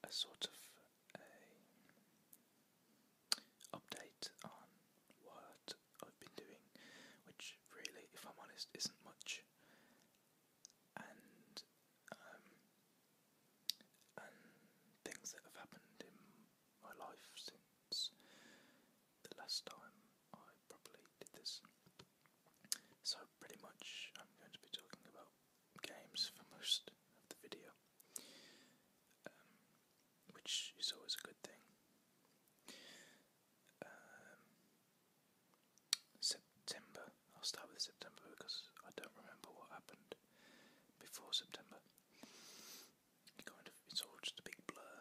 a sort of a update on what I've been doing, which really, if I'm honest, isn't much, and things that have happened in my life since the last time I probably did this. So pretty much I'm going to be talking about games for most of the video, which is always a good thing. September, I'll start with September because I don't remember what happened before September. It's all just a big blur.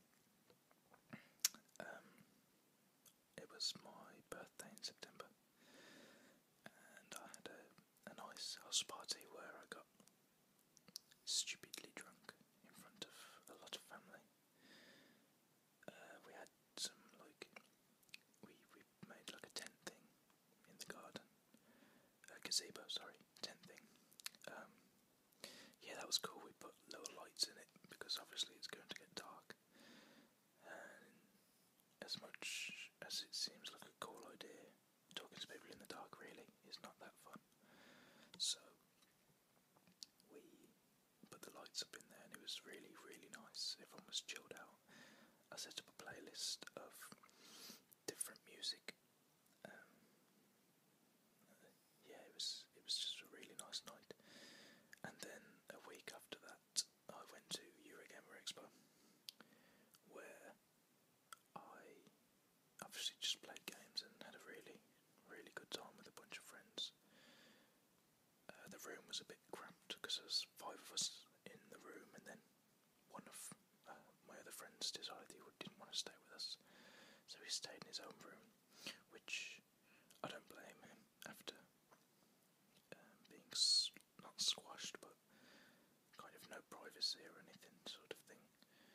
It was my birthday in September, and I had a nice house party where I got stupidly drunk in front of a lot of family. We had some we made like a tent thing in the garden, a gazebo, tent thing. Yeah, that was cool. We put little lights in it because obviously it's going to get dark, and as much as it seems like a cool idea, talking to people in the dark really is not that fun. So we put the lights up in there and it was really, really nice. Everyone was chilled out. I set up a playlist of different music. Yeah, it was just a really nice night. And then a week after that, I went to Eurogamer Expo, where I obviously just played games and had a really, really good time with a bunch of friends. The room was a bit cramped because there was 5 of us in the room, and then one of my other friends decided he didn't want to stay with us, so he stayed in his own room, which I don't blame him after being not squashed, but kind of no privacy or anything sort of thing,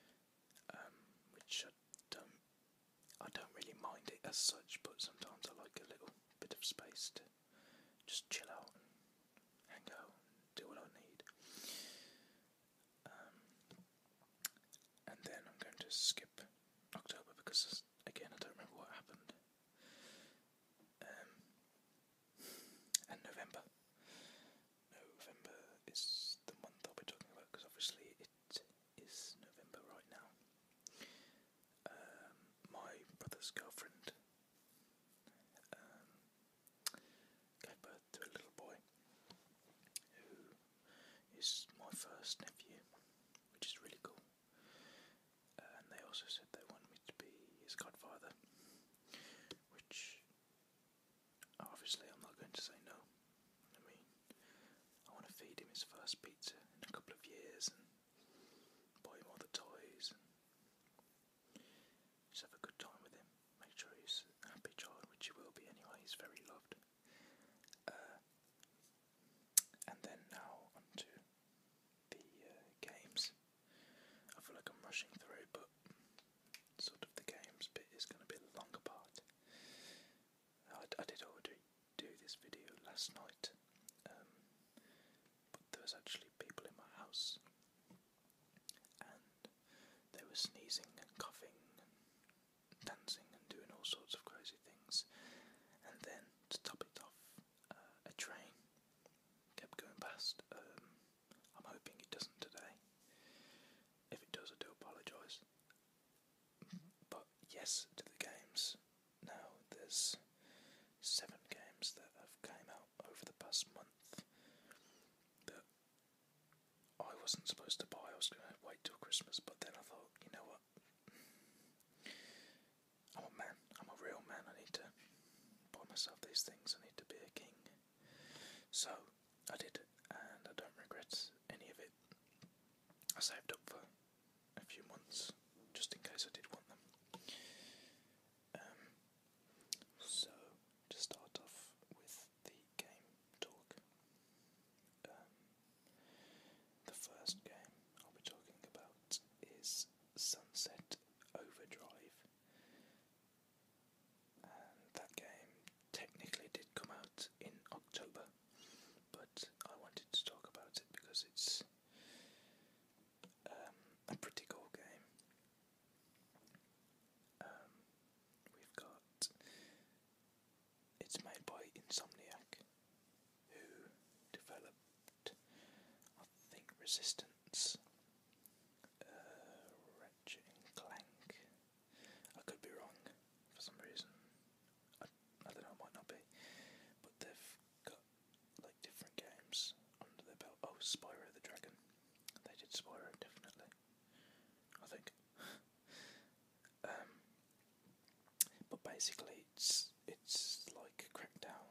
which I don't really mind it as such, but sometimes I like a little bit of space to just chill out and hang out and do what I need. And then I'm going to skip October because, again, I don't remember what happened. And November. November is the month I'll be talking about because obviously it is November right now. My brother's girlfriend gave birth to a little boy who is my first nephew, which is really cool. And they also said they want me to be his godfather, which obviously I'm not going to say no. I mean, I want to feed him his first pizza in a couple of years and buy him all the toys and just have a good time with him. Make sure he's a happy child, which he will be anyway. He's very loved. And then now onto the games. I feel like I'm rushing through, but sort of the games bit is going to be the longer part. I did already do this video last night, but there was actually people in my house, and they were sneezing and coughing and dancing and doing all sorts of crazy things. And then to top it off, a train kept going past. I'm hoping it doesn't today. If it does, I do apologise. But yes, to the games. Now there's 7 games that have came out over the past month that I wasn't supposed to buy. I was going to wait till Christmas, but then I thought, you know what? I'm a man. I'm a real man. I need to buy myself these things. I need to be a king. So I did, and I don't regret any of it. I saved up for a few months just in case I did want them. So to start off with the game talk, the first game I'll be talking about is Sunset Overdrive, and that game technically did come out in October, but I wanted to talk about it because it's Insomniac, who developed, I think, Resistance, Ratchet and Clank. I could be wrong for some reason. I don't know, might not be. But they've got like different games under their belt. Oh, Spyro the Dragon. They did Spyro, definitely. I think. But basically, it's like a crackdown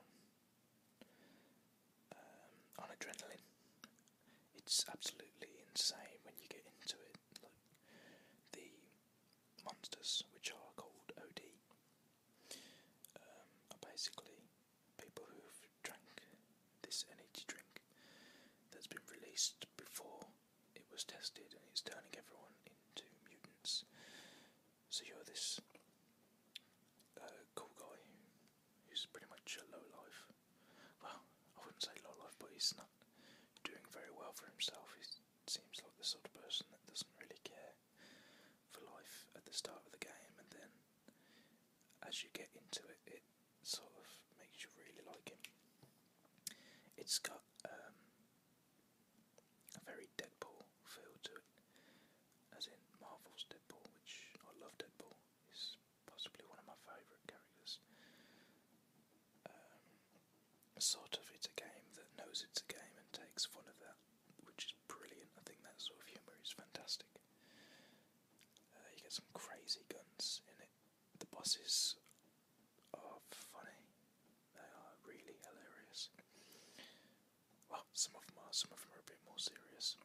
on adrenaline. It's absolutely insane when you get into it. Like the monsters, which are called OD, are basically people who've drank this energy drink that's been released before it was tested, and it's turning everyone into mutants. So you're this cool guy who's pretty much a low life. Well, I wouldn't say low life, but he's not doing very well for himself. He seems like the sort of person that doesn't really care for life at the start of the game, and then as you get into it, it sort of makes you really like him. It's got a very Deadpool feel to it, as in Marvel's Deadpool, which I love. Deadpool is possibly one of my favourite characters. Sort of, it's a game that knows it's a game and takes fun of that, which is brilliant. I think that sort of humour is fantastic. You get some crazy guns in it. The bosses are funny. They are really hilarious. Well, some of them are a bit more serious.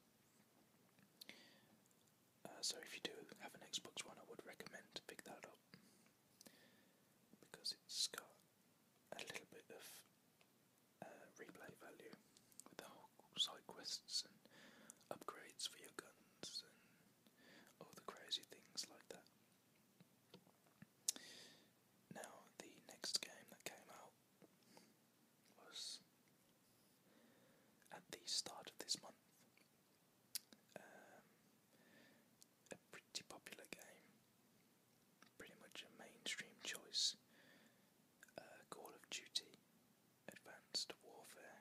So if you do have an Xbox One, I would recommend to pick that up, because it's got a little bit of replay value with the whole side quests and upgrades for your guns and all the crazy things like that. Now, the next game that came out was at the start of this month. A pretty popular game, pretty much a mainstream choice. Call of Duty Advanced Warfare.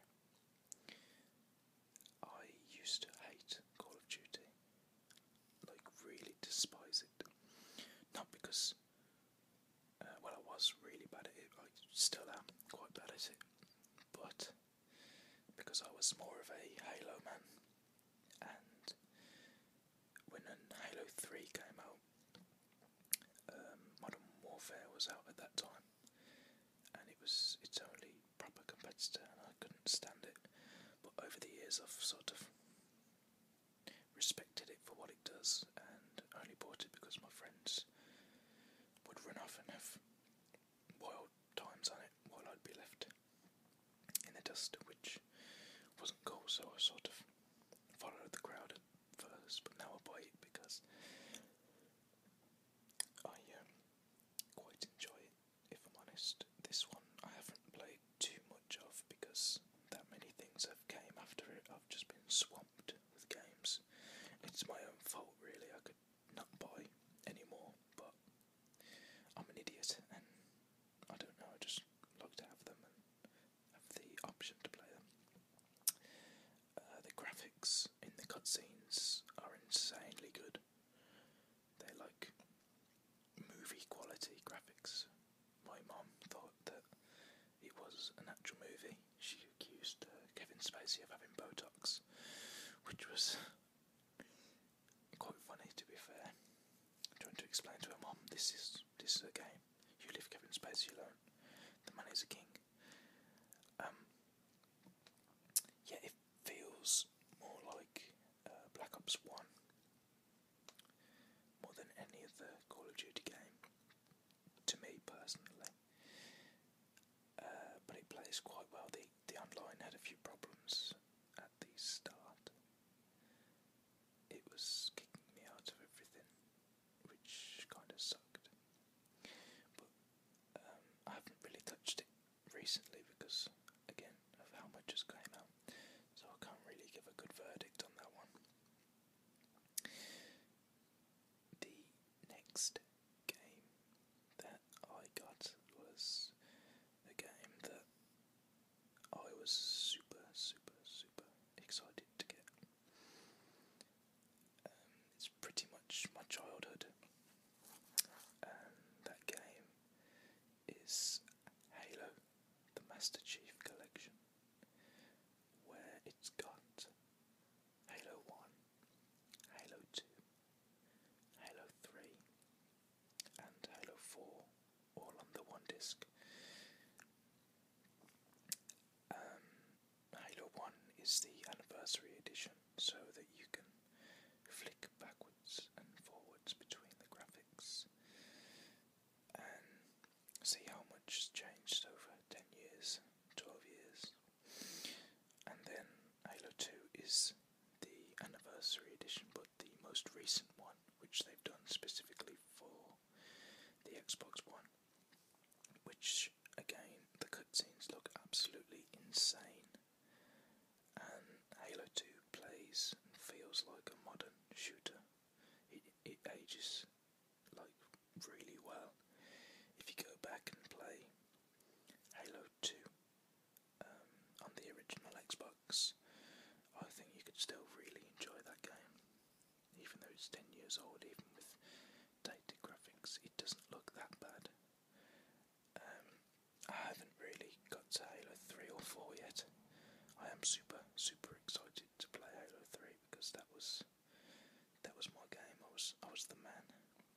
I used to hate Call of Duty, like really despise it. Not because, well, I was really bad at it, I still am quite bad at it, but because I was more of a Halo man, and when Halo 3 came out, Modern Warfare was out at that time, and it's only proper competitor, and I couldn't stand it. But over the years I've sort of respected it for what it does, and only bought it because my friends would run off and have wild times on it while I'd be left in the dust, which wasn't cool. So I sort of followed the crowd at first, but now I buy it because I quite enjoy it, if I'm honest. This one I haven't played too much of because that many things have came after it. I've just been swamped with games. It's my own fault, really. I could not buy any more, but I'm an idiot, and I don't know, I just like to have them and have the option to play them. The graphics in the cutscenes are insanely good. They're like movie quality graphics. My mum thought that it was an actual movie. She accused Kevin Spacey of having Botox, which was quite funny, to be fair. Trying to explain to her mum, this is a game. You leave Kevin Spacey alone. The man is a king. Yeah, it feels more like Black Ops 1 more than any other Call of Duty game, to me personally. But it plays quite well. The online had a few problems at the start. It was kicking me out of everything, which kind of sucked. But I haven't really touched it recently because, again, of how much has came out. So I can't really give a good verdict on that one. The next game that I got was a game that was super excited to get. It's pretty much my childhood. That game is Halo, the Master Chief Collection, where it's got Halo 1, Halo 2, Halo 3, and Halo 4 all on the one disc. Halo 1 is the anniversary edition, so that you can flick backwards and forwards between the graphics and see how much has changed over 10 years, 12 years. And then Halo 2 is the anniversary edition, but the most recent one, which they've done specifically for the Xbox One, which again, the cutscenes look absolutely insane, and Halo 2 plays and feels like a modern shooter. It ages like really well. If you go back and play Halo 2 on the original Xbox, I think you could still really enjoy that game. Even though it's 10 years old, even with dated graphics, it doesn't look that bad. I haven't really got to Halo 3 or 4 yet. I am super excited to play Halo 3 because that was my game. I was the man.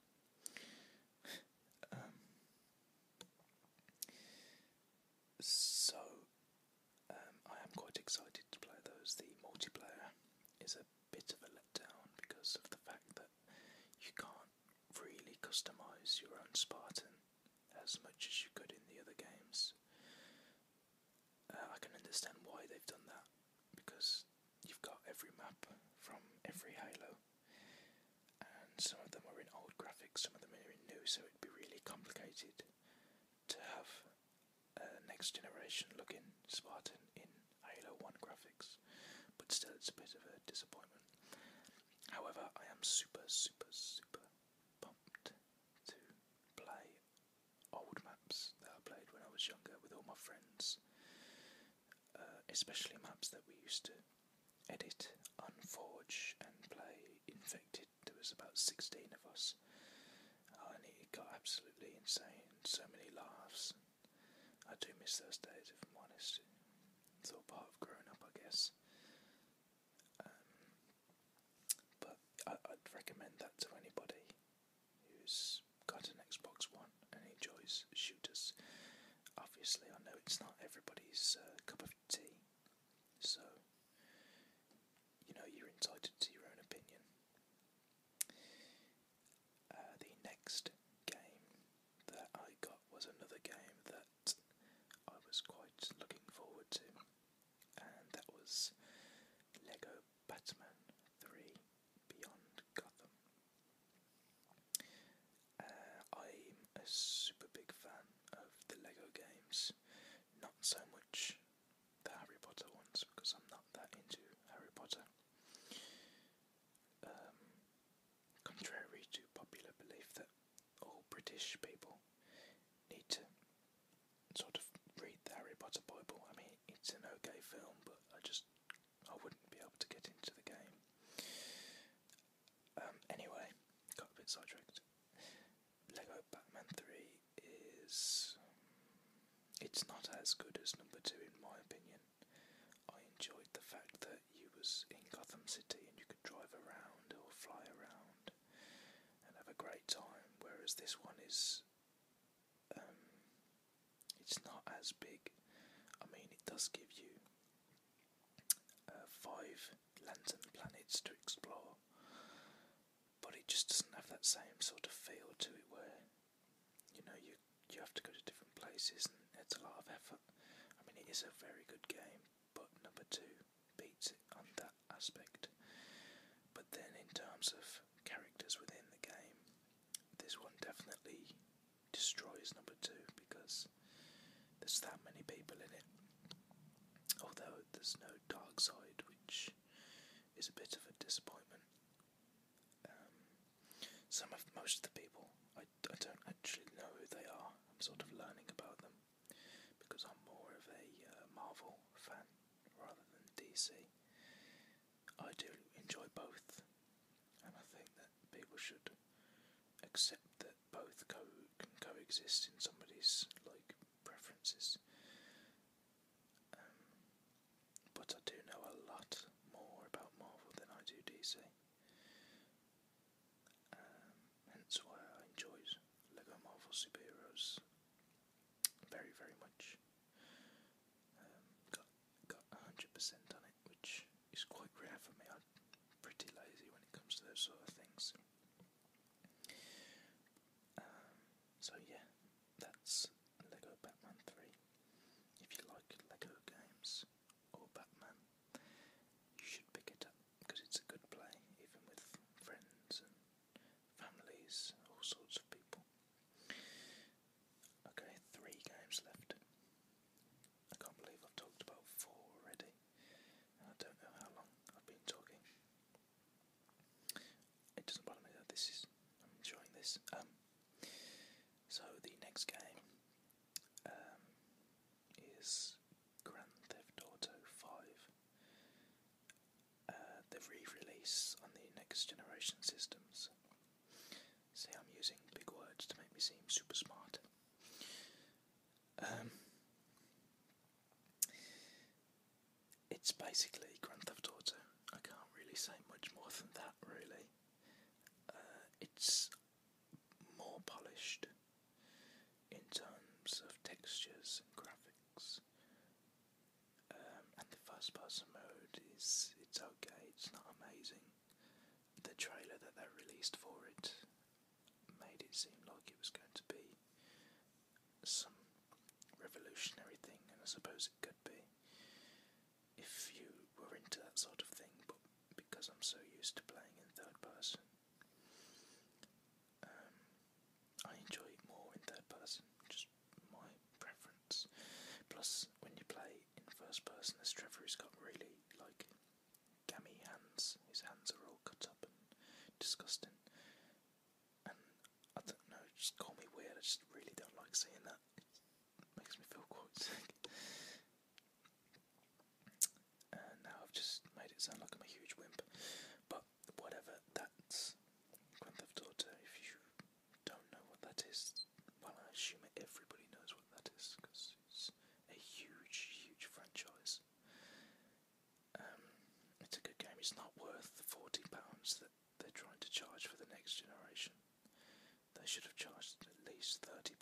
I am quite excited to play those. The multiplayer is a bit of a letdown because of the fact that you can't really customise your own Spartan as much as you could in the other games. I can understand why they've done that, because you've got every map from every Halo, and some of them are in old graphics, some of them are in new, so it'd be really complicated to have a next generation looking Spartan in Halo 1 graphics, but still it's a bit of a disappointment. However, I am super pumped to play old maps that I played when I was younger with all my friends, especially maps that we used to edit on Forge and play Infected. There was about 16 of us, and it got absolutely insane, so many laughs. I do miss those days, if I'm honest. It's all part of growing up, I guess. But I'd recommend that to anybody who's got an Xbox One and enjoys shooters. Obviously, I know it's not everybody's cup of tea, so you're entitled to your own opinion. The next game that I got was another game that I was quite looking forward to, and that was Lego Batman 3 Beyond Gotham. I'm a super big fan of the Lego games, not so much the Harry Potter ones, because I'm not that into Harry Potter. Contrary to popular belief that all British people need to sort of read the Harry Potter Bible. I mean, it's an okay film, but I wouldn't be able to get into the game. Anyway, got a bit sidetracked. Lego Batman 3 it's not as good as number 2 in my opinion. I enjoyed the fact that you was in Gotham City and you could drive around or fly around and have a great time, whereas this one is it's not as big. I mean, it does give you 5 lantern planets to explore, but it just doesn't have that same sort of feel to it where you have to go to different places and it's a lot of effort. I mean, it is a very good game, but number 2 beats it on that aspect. But then in terms of characters within the game, this one definitely destroys number 2 because there's that many people in it. Although there's no dark side, which is a bit of a disappointment. Most of the people, I don't actually know who they are. I'm sort of learning about them because I'm more of a Marvel fan DC. I do enjoy both, and I think that people should accept that both can coexist in somebody's preferences. But I do know a lot more about Marvel than I do DC. Hence why I enjoyed Lego Marvel Superheroes very, very much. Got 100% on it, which is quite rare for me. I'm pretty lazy when it comes to those sort of things. So yeah, that's Lego Batman 3. If you like Lego games or Batman, you should pick it up because it's a good play, even with friends and families, all sorts of people. Okay, 3 games left. I can't believe I've talked about 4 already, and I don't know how long I've been talking. It doesn't bother me that I'm enjoying this. So the next game is Grand Theft Auto 5. The re-release on the next generation systems. See, I'm using big words to make me seem super smart. It's basically Grand Theft Auto. I can't really say much more than that, really. It's more polished in terms of textures and graphics, and the first person mode it's okay, it's not amazing. The trailer that they released for it made it seem like it was going to be some revolutionary thing, and I suppose it could be if you were into that sort of thing, but because I'm so used to playing in third person, I enjoy it more in third person, just my preference. Plus, when you play in first person as Trevor, he's got really, gammy hands. His hands are all cut up and disgusting. And I don't know, just call me weird, I just really don't like seeing that. It makes me feel quite sick. Now I've just made it sound like I'm a huge wimp. But whatever, that's Grand Theft Auto. If you don't know what that is, well, I assume everybody knows what that is, because it's a huge, huge franchise. It's a good game. It's not worth the £40 that they're trying to charge for the next generation. They should have charged at least £30,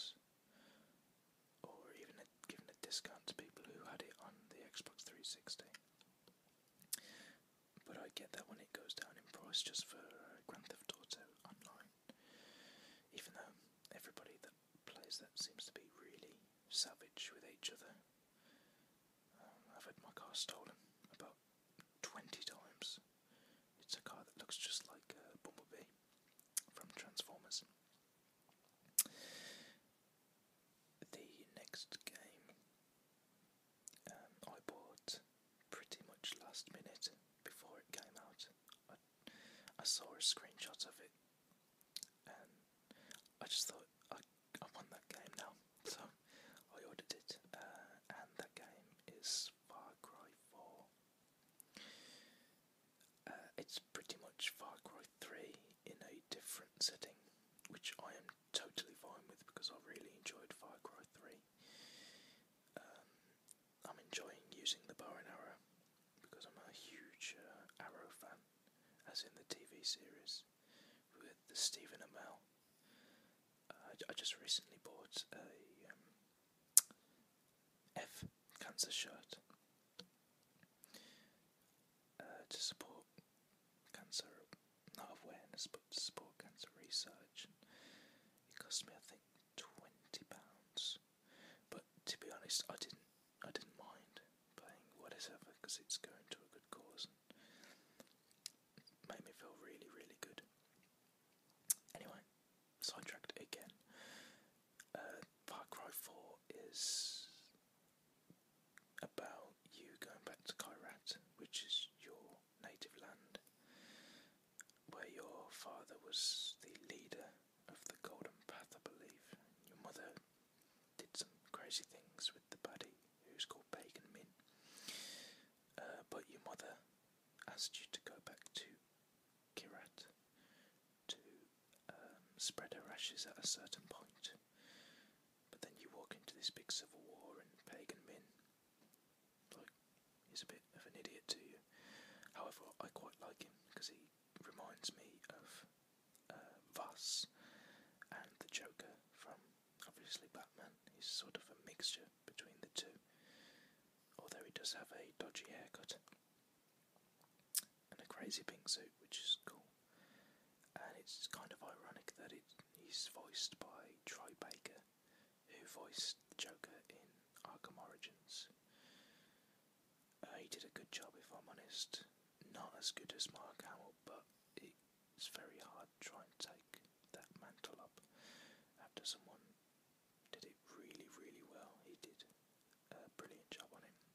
or even given a discount to people who had it on the Xbox 360. But I get that when it goes down in price just for Grand Theft Auto Online, even though everybody that plays that seems to be really savage with each other. I've had my car stolen about 20 times. It's a car that looks just like Bumblebee from Transformers. The next game I bought pretty much last minute before it came out. I saw a screenshot of it and I just thought I want that game now, so I ordered it, and that game is Far Cry 4. It's pretty much Far Cry 3 in a different setting, which I am totally fine with because I really enjoyed Far Cry 3. I'm enjoying using the bow and arrow because I'm a huge Arrow fan, as in the TV series with the Stephen Amell. I just recently bought a F cancer shirt to support cancer, not awareness, but to support cancer research. It cost me, I think, £20. But to be honest, I didn't mind paying whatever because it's going to a good cause. It made me feel really, really good. Anyway, sidetracked again. Far Cry 4 is about you going back to Kyrat, which is your native land, where your father was the leader of the Golden Path, I believe. Your mother did some crazy things with the baddie who's called Pagan Min. asked you to go back to Kirat to spread her ashes at a certain point. But then you walk into this big civil war and Pagan Min, like, he's a bit of an idiot to you. However, I quite like him because he reminds me of Voss and the Joker from, obviously, Batman. He's sort of a mixture between the two, although he does have a dodgy haircut and a crazy pink suit, which is cool. And it's kind of ironic that he's voiced by Troy Baker, who voiced the Joker in Arkham Origins. He did a good job, if I'm honest. Not as good as Mark Hamill, but it's very hard to try and take that mantle up after someone did it really, really well. He did a brilliant job on it.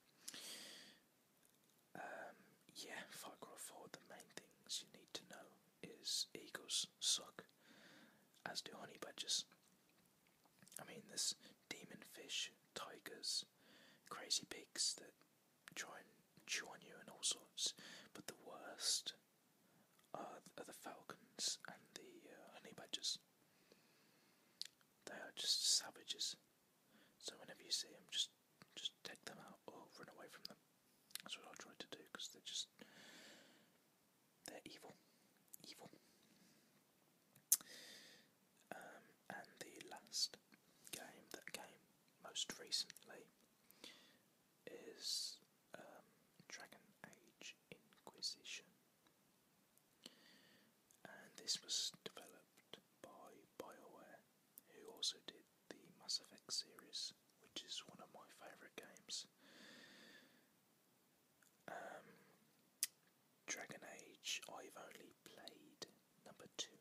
Yeah, Far Cry 4, the main things you need to know is eagles suck, as do honey badgers. I mean, there's demon fish, tigers, crazy pigs that try and chew on you and all sorts, but the worst are the falcons and the honey badgers. They are just savages. So whenever you see them, just take them out or run away from them. That's what I try to do, because they're evil. And the last game that came most recently is Dragon Age Inquisition, and this was developed by BioWare, who also did the Mass Effect series, which is one of my favourite games. Dragon Age, I've only played number 2,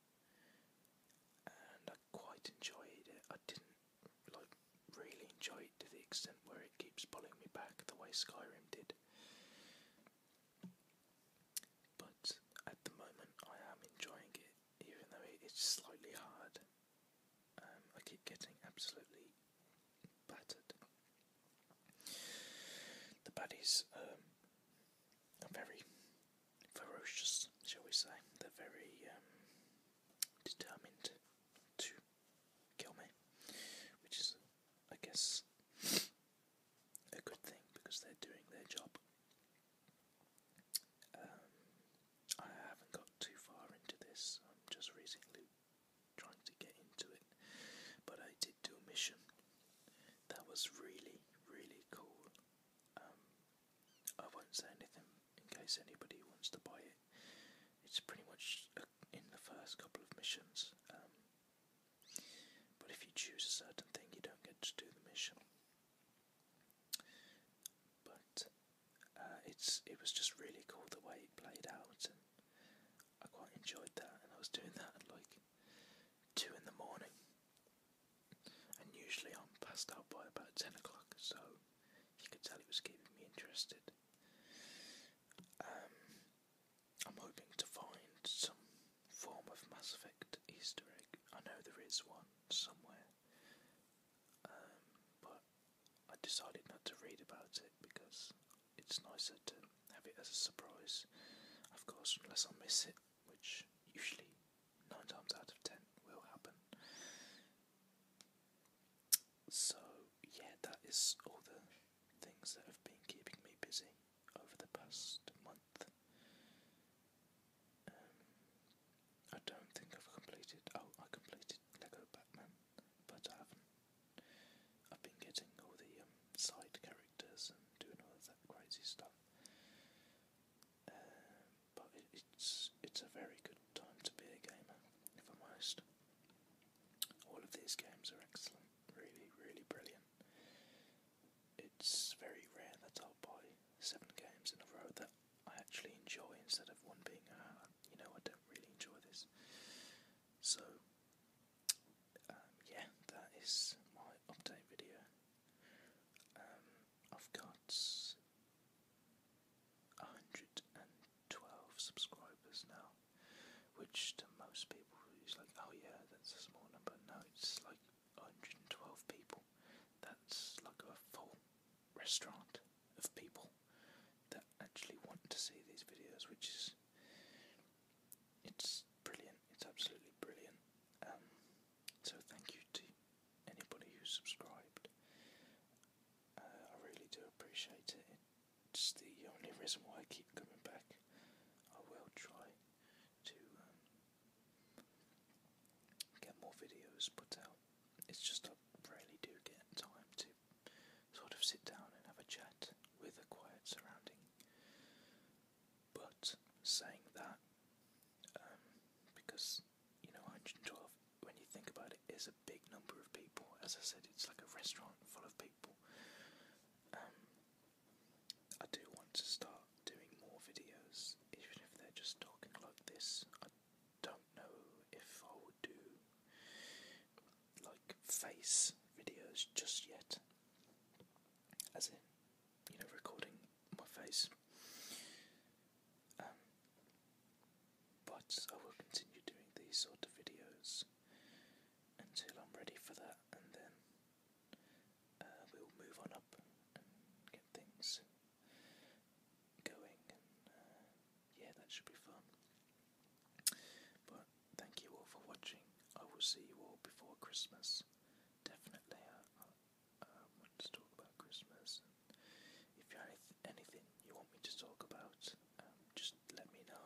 and I quite enjoyed it. I didn't really enjoy it to the extent where it keeps pulling me back the way Skyrim did. But at the moment I am enjoying it, even though it's slightly hard. I keep getting absolutely battered. The baddies are very ferocious, shall we say. They're very determined to kill me, which is, I guess, a good thing because they're doing their job. I haven't got too far into this. I'm just recently trying to get into it, but I did do a mission that was really, really cool. I won't say anything in case anybody wants to buy it. It's pretty much in the first couple of missions, but if you choose a certain thing, you don't get to do the mission. But it was just really cool the way it played out, and I quite enjoyed that. And I was doing that at like 2 in the morning, and usually I'm passed out by about 10 o'clock, so you could tell it was keeping me interested. I'm hoping to find some form of Mass Effect Easter egg. I know there is one somewhere, but I decided not to read about it because it's nicer to have it as a surprise, of course, unless I miss it, which usually 9 times out of 10 will happen. So yeah, that is all the things that have been keeping me busy over the past month. I don't think I've completed. Oh, I completed Lego Batman, but I haven't. I've been getting all the side characters and doing all of that crazy stuff. But it's a very good time to be a gamer, if I'm honest. All of these games are excellent, really, really brilliant. It's very rare that I'll buy 7 games in a row that I actually enjoy, instead of one being, I don't really enjoy this. So, yeah, that is my update video. I've got 112 subscribers now, which to most people is like, oh yeah, that's a small number. No, it's like 112 people. That's like a full restaurant of people that actually want to see see these videos, which is it's brilliant. It's absolutely brilliant. So thank you to anybody who subscribed. I really do appreciate it. It's the only reason why I keep coming back. I will try to get more videos put out. It's just I rarely do get time to sort of sit down and have a chat with a quiet surrounding. But saying that, because 112, when you think about it, is a big number of people. As I said, it's like a restaurant full of people. I do want to start doing more videos, even if they're just talking like this. I don't know if I would do like face videos just yet, as in recording my face. But I will continue doing these sort of videos until I'm ready for that, and then we'll move on up and get things going, and that should be fun. But thank you all for watching. I will see you all before Christmas. Definitely, I want to talk about Christmas, and if you have anything you want me to talk about, just let me know.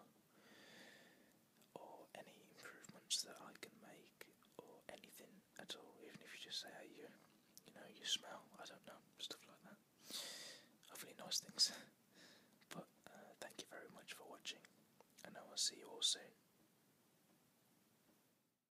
Or any improvements that I can make, or anything at all, even if you just say, hey, you smell, I don't know, stuff like that. Hopefully nice things. But thank you very much for watching, and I will see you all soon.